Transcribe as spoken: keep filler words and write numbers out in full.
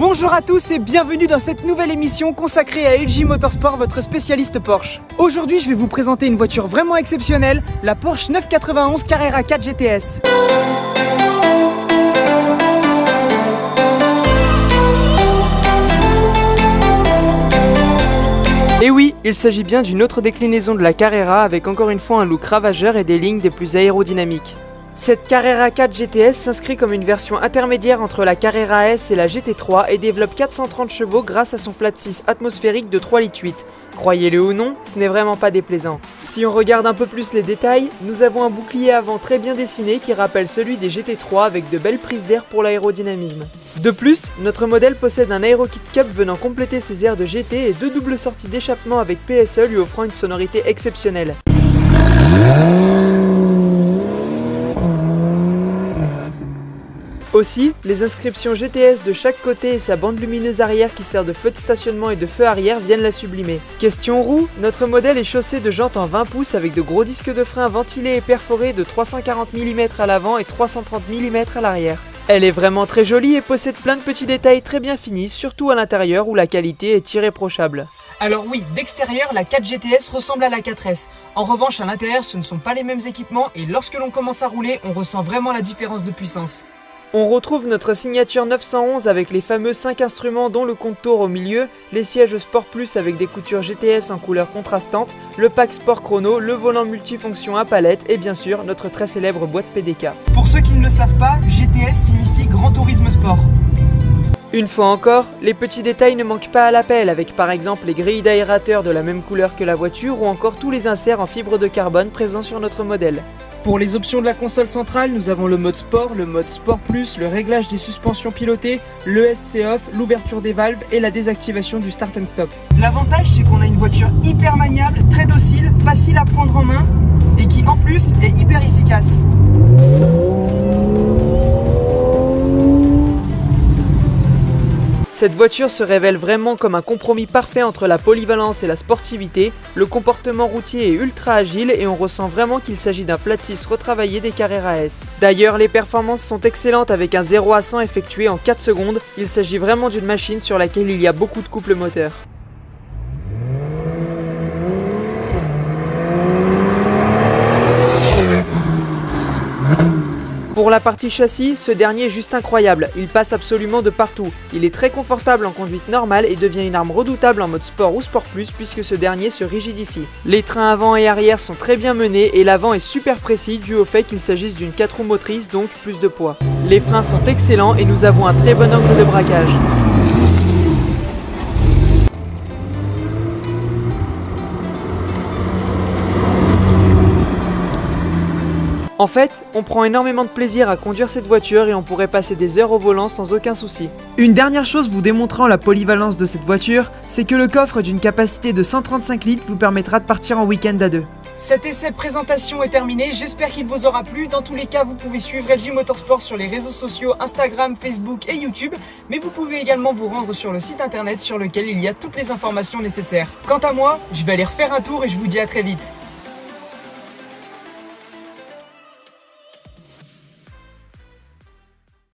Bonjour à tous et bienvenue dans cette nouvelle émission consacrée à L J Motorsport, votre spécialiste Porsche. Aujourd'hui, je vais vous présenter une voiture vraiment exceptionnelle, la Porsche neuf cent quatre-vingt-onze Carrera quatre G T S. Et oui, il s'agit bien d'une autre déclinaison de la Carrera avec encore une fois un look ravageur et des lignes des plus aérodynamiques. Cette Carrera quatre G T S s'inscrit comme une version intermédiaire entre la Carrera S et la G T trois et développe quatre cent trente chevaux grâce à son flat six atmosphérique de trois litres huit. Croyez-le ou non, ce n'est vraiment pas déplaisant. Si on regarde un peu plus les détails, nous avons un bouclier avant très bien dessiné qui rappelle celui des G T trois avec de belles prises d'air pour l'aérodynamisme. De plus, notre modèle possède un Aero-Kit Cup venant compléter ses airs de G T et deux doubles sorties d'échappement avec P S E lui offrant une sonorité exceptionnelle. Aussi, les inscriptions G T S de chaque côté et sa bande lumineuse arrière qui sert de feu de stationnement et de feu arrière viennent la sublimer. Question roue, notre modèle est chaussé de jantes en vingt pouces avec de gros disques de frein ventilés et perforés de trois cent quarante millimètres à l'avant et trois cent trente millimètres à l'arrière. Elle est vraiment très jolie et possède plein de petits détails très bien finis, surtout à l'intérieur où la qualité est irréprochable. Alors oui, d'extérieur, la quatre G T S ressemble à la quatre S. En revanche, à l'intérieur, ce ne sont pas les mêmes équipements et lorsque l'on commence à rouler, on ressent vraiment la différence de puissance. On retrouve notre signature neuf cent onze avec les fameux cinq instruments dont le contour au milieu, les sièges Sport Plus avec des coutures G T S en couleur contrastante, le pack Sport Chrono, le volant multifonction à palette et bien sûr notre très célèbre boîte P D K. Pour ceux qui ne le savent pas, G T S signifie Grand Tourisme Sport. Une fois encore, les petits détails ne manquent pas à l'appel avec par exemple les grilles d'aérateur de la même couleur que la voiture ou encore tous les inserts en fibre de carbone présents sur notre modèle. Pour les options de la console centrale, nous avons le mode sport, le mode sport plus, le réglage des suspensions pilotées, le S C off, l'ouverture des valves et la désactivation du start and stop. L'avantage c'est qu'on a une voiture hyper maniable, très docile, facile à prendre en main et qui en plus est hyper efficace. Cette voiture se révèle vraiment comme un compromis parfait entre la polyvalence et la sportivité, le comportement routier est ultra agile et on ressent vraiment qu'il s'agit d'un flat six retravaillé des Carrera S. D'ailleurs, les performances sont excellentes avec un zéro à cent effectué en quatre secondes, il s'agit vraiment d'une machine sur laquelle il y a beaucoup de couple moteur. Pour la partie châssis, ce dernier est juste incroyable, il passe absolument de partout. Il est très confortable en conduite normale et devient une arme redoutable en mode sport ou sport plus puisque ce dernier se rigidifie. Les trains avant et arrière sont très bien menés et l'avant est super précis dû au fait qu'il s'agisse d'une quatre roues motrices donc plus de poids. Les freins sont excellents et nous avons un très bon angle de braquage. En fait, on prend énormément de plaisir à conduire cette voiture et on pourrait passer des heures au volant sans aucun souci. Une dernière chose vous démontrant la polyvalence de cette voiture, c'est que le coffre d'une capacité de cent trente-cinq litres vous permettra de partir en week-end à deux. Cet essai présentation est terminé, j'espère qu'il vous aura plu. Dans tous les cas, vous pouvez suivre L J Motorsport sur les réseaux sociaux Instagram, Facebook et YouTube, mais vous pouvez également vous rendre sur le site internet sur lequel il y a toutes les informations nécessaires. Quant à moi, je vais aller refaire un tour et je vous dis à très vite.